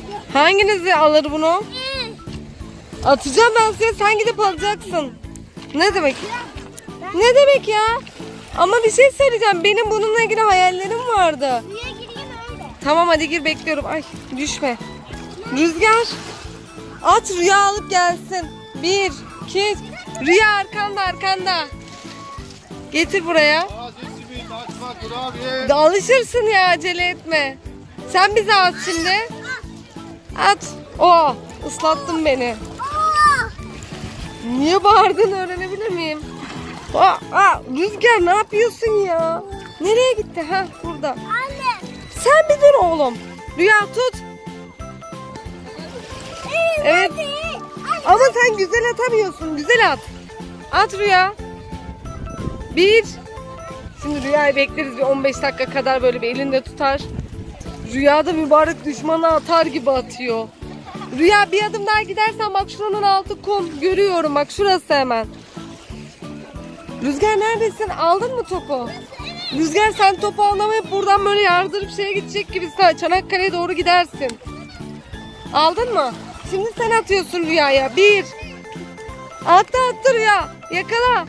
Hanginizi alır bunu? Atacağım ben size, sen gidip alacaksın. Ne demek? Ne demek ya? Ama bir şey söyleyeceğim. Benim bununla ilgili hayallerim vardı. Tamam hadi gir, bekliyorum. Ay düşme. Rüzgar. At Rüya alıp gelsin. 1, 2, Rüya arkanda. Getir buraya. Alışırsın ya, acele etme. Sen bize at şimdi. At. Oh, ıslattın beni. Niye bağırdın öğrenebilir miyim? Rüzgar ne yapıyorsun ya? Nereye gitti? Ha burada. Anne. Sen bir dur oğlum. Rüya tut. Evet. Ama sen güzel atamıyorsun. Güzel at. At Rüya. 1. Şimdi Rüya'yı bekleriz bir 15 dakika kadar, böyle bir elinde tutar. Rüya da mübarek düşmana atar gibi atıyor. Rüya bir adım daha gidersen bak şuranın altı kum. Görüyorum bak, şurası hemen. Rüzgar neredesin? Aldın mı topu? Rüzgar sen topu alamayıp buradan böyle yardırıp şeye gidecek gibi Çanakkale'ye doğru gidersin. Aldın mı? Şimdi sen atıyorsun Rüya'ya. 1. Attı Rüya. Yakala.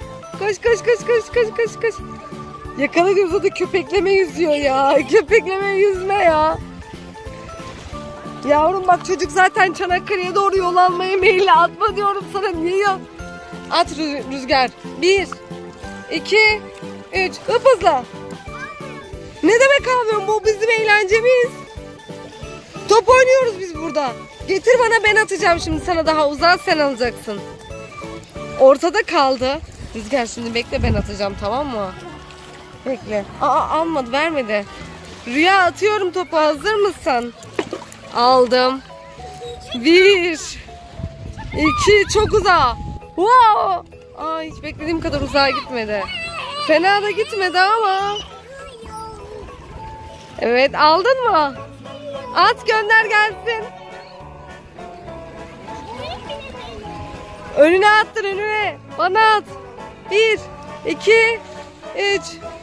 Koş. Yakala diyoruz, o da köpekleme yüzüyor ya. Köpekleme yüzme ya. Yavrum bak, çocuk zaten Çanakkale'ye doğru yol almaya meyilli. Atma diyorum sana, niye ya? At Rüzgar. 1, 2, 3. Hızla. Ne demek ağlıyorsun? Bu bizim eğlencemiz. Top oynuyoruz biz burada. Getir bana, ben atacağım şimdi sana, daha uzağa sen alacaksın. Ortada kaldı. Rüzgar şimdi bekle, ben atacağım, tamam mı? Bekle. Almadı, vermedi. Rüya atıyorum topu, hazır mısın? Aldım. 1, 2, çok uzağa. Wow! Hiç beklediğim kadar uzağa gitmedi. Fena da gitmedi ama. Evet, aldın mı? At, gönder gelsin. Önüne attır, önüne. Bana at. 1, 2, 3.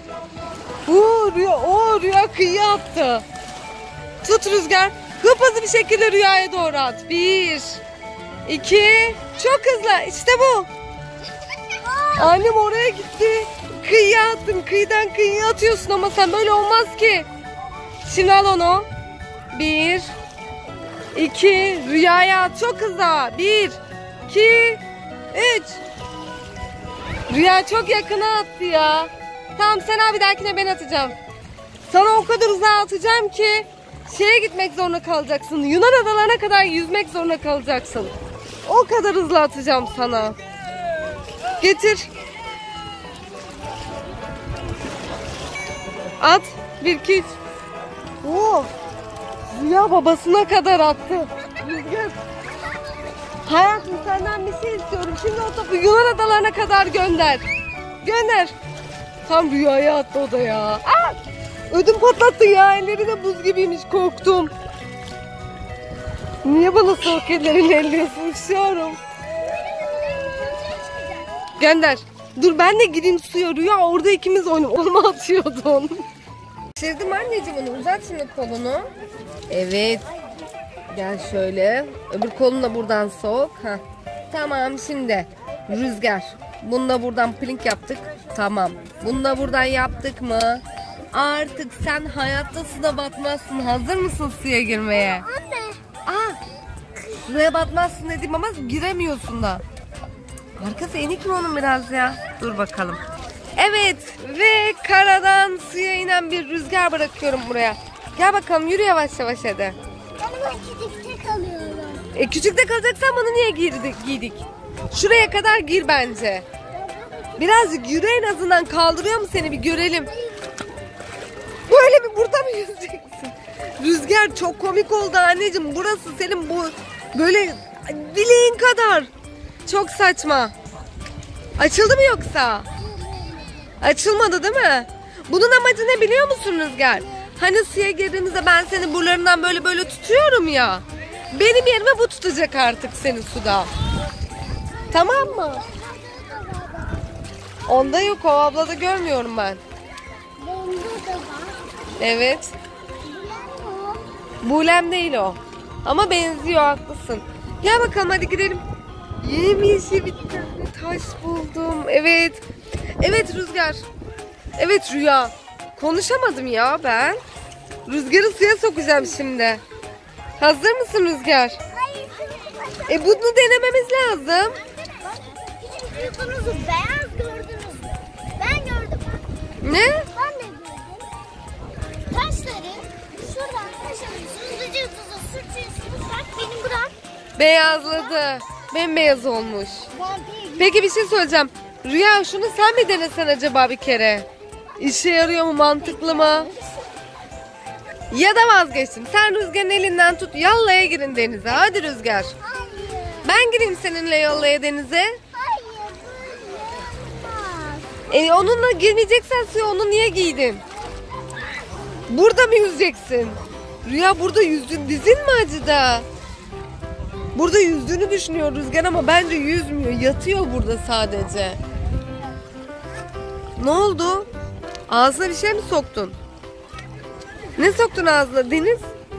Rüya kıyıya attı. Tut Rüzgar. Hızlı bir şekilde Rüya'ya doğru at. 1, 2, çok hızlı. İşte bu. Annem oraya gitti. Kıyıya attın. Kıyıdan kıyıya atıyorsun ama sen, böyle olmaz ki. Şimdi al onu. 1, 2, Rüya'ya at. Çok hızlı. 1, 2, 3. Rüya çok yakına attı ya. Tamam, sen abi, dahakine ben atacağım. Sana o kadar uzağa atacağım ki şeye gitmek zorunda kalacaksın. Yunan adalarına kadar yüzmek zorunda kalacaksın. O kadar hızlı atacağım sana. Getir. At. 1, 2, 3. Rüya babasına kadar attı. Rüzgar. Hayatım, senden bir şey istiyorum. Şimdi o topu Yunan adalarına kadar gönder. Gönder. Tam Rüya'ya attı o da ya. Ödüm patlattı ya. Elleri de buz gibiymiş, korktum. Niye bana soğuk ellerini elliyorsun? Üşüyorum. Gönder. Dur ben de gideyim suya. Rüya orada ikimiz onu atıyordun. Şirdim anneciğim onu. Uzat şimdi kolunu. Evet. Gel şöyle. Öbür kolunu da buradan sok. Tamam, şimdi Rüzgar. Bunu da buradan plink yaptık. Tamam. Bunu da buradan yaptık mı? Artık sen hayatta suda batmazsın. Hazır mısın suya girmeye? Anne. Suya batmazsın dedim ama giremiyorsun da. Arkası enik mi onun biraz ya? Dur bakalım. Evet, ve karadan suya inen bir Rüzgar bırakıyorum buraya. Gel bakalım, yürü yavaş yavaş hadi. Ben küçükte kalıyorum. Küçükte kalacaksan bunu niye giydik? Şuraya kadar gir bence. Birazcık yürü, en azından kaldırıyor mu seni, bir görelim. Böyle bir burada mı yüzeceksin? Rüzgar çok komik oldu anneciğim. Burası senin bu böyle bileğin kadar. Çok saçma. Açıldı mı yoksa? Açılmadı değil mi? Bunun amacı ne biliyor musun Rüzgar? Hani suya girdiğimizde ben seni buralarından böyle tutuyorum ya. Benim yerime bu tutacak artık seni suda. Tamam mı? Onda yok, o ablada görmüyorum ben. Bunda da var. Evet. Bulem değil o. Ama benziyor, haklısın. Gel bakalım hadi gidelim. Yemyeşil bir tane taş buldum. Evet. Evet Rüzgar. Evet Rüya. Konuşamadım ya ben. Rüzgar'ı suya sokacağım şimdi. Hazır mısın Rüzgar? Hayır. Bunu denememiz lazım. Küçük yutunuzu beyaz gördünüz mü? Ben gördüm. Ne? Ben de gördüm. Taşları şuradan taşıyorsunuz. Hızlıca sürtüyorsunuz. Bak benim buram. Beyazladı. Bembeyaz olmuş. Vampir. Peki bir şey söyleyeceğim. Rüya şunu sen mi denesen acaba bir kere? İşe yarıyor mu, mantıklı mı? Ya da vazgeçtim. Sen Rüzgar'ın elinden tut, yallaya girin denize. Hadi Rüzgar. Hayır. Ben gireyim seninle yallaya denize. Hayır. Böyle olmaz. Onunla girmeyeceksen suya onu niye giydin? Burada mı yüzeceksin? Rüya burada yüzdün, dizin mi acıdı? Burada yüzdüğünü düşünüyor Rüzgar ama bence yüzmüyor. Yatıyor burada sadece. Ne oldu? Ağzına bir şey mi soktun? Ne soktun ağzına Deniz?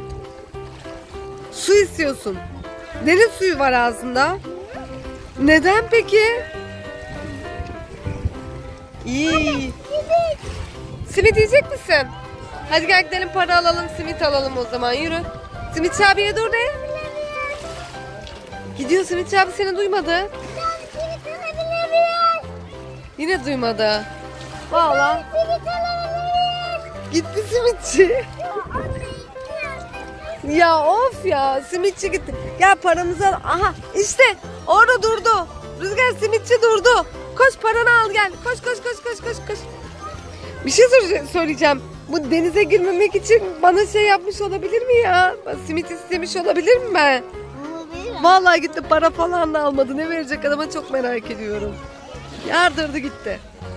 Su istiyorsun. Deniz suyu var ağzında. Neden peki? İyi. Simit yiyecek misin? Hadi gel gidelim, para alalım, simit alalım o zaman, yürü. Simitçi abiye dur de. Gidiyor, Simitçi abi seni duymadı. Yine duymadı. Vallahi. Gitti simitçi. Ya of ya, simitçi gitti. Gel paramızı al. Aha işte orada durdu. Rüzgar, simitçi durdu. Koş paranı al gel. Koş koş koş koş koş koş. Bir şey söyleyeceğim. Bu denize girmemek için bana şey yapmış olabilir mi ya? Simit istemiş olabilir mi ben? Vallahi gitti, para falan da almadı. Ne verecek adama çok merak ediyorum. Yardırdı gitti.